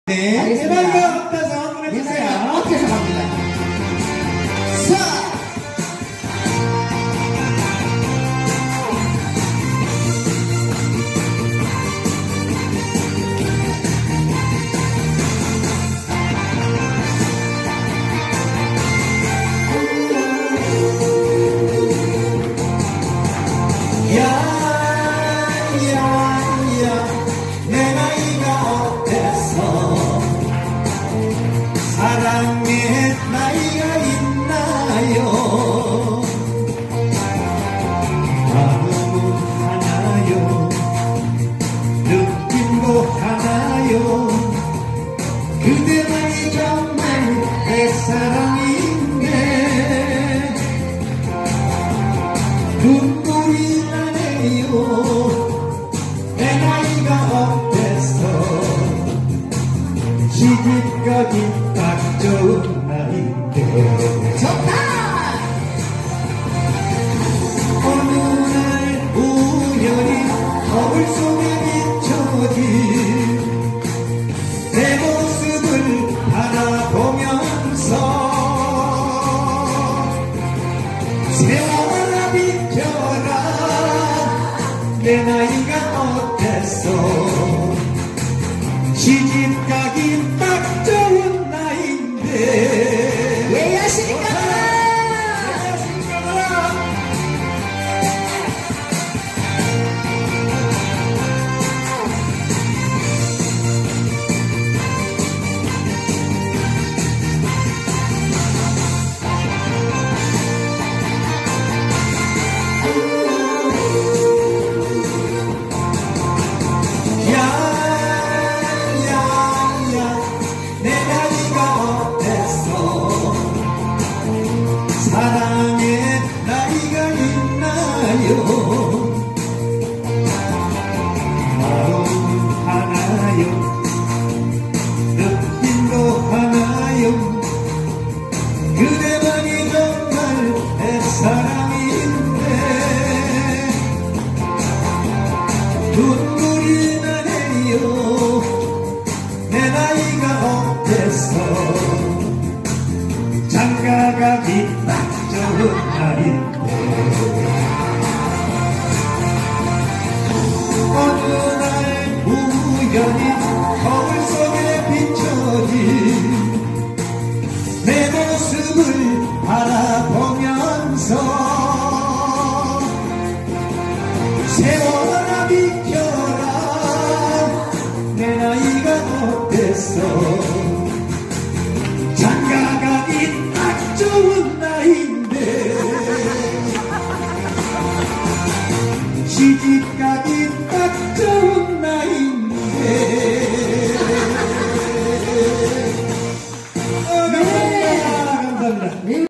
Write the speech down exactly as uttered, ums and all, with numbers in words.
네, 해맑은 없다서 보내주세요. 어떻게 생각합니다? 사! 사랑의 나이가 있나요? 마음은 하나요? 느낌도 하나요? 그대만이 정말 내 사랑인데 눈물이 나네요. 내 나이가 어때서 시집가기 딱 좋은 나이인데 좋다! 어느 날 우연히 거울 속에 비춰진 내 모습을 바라보면서 세월아 비켜라 내 나이가 어땠어 시집가기 딱 좋은 나이인데 왜 야식이까? 사랑의 나이가 있나요? 마음 하나요? 느낌도 하나요? 그대만이 정말 내 사랑인데 눈물이 나네요. 내 나이가 어때서 장가가기 딱 좋은 날인데 어느 날 우연히 거울 속에 비춰진 내 모습을 바라보면서 세월아 비켜라 내 나이가 어때서 장가가기 딱 좋은 나이인데 시집가기 딱 좋은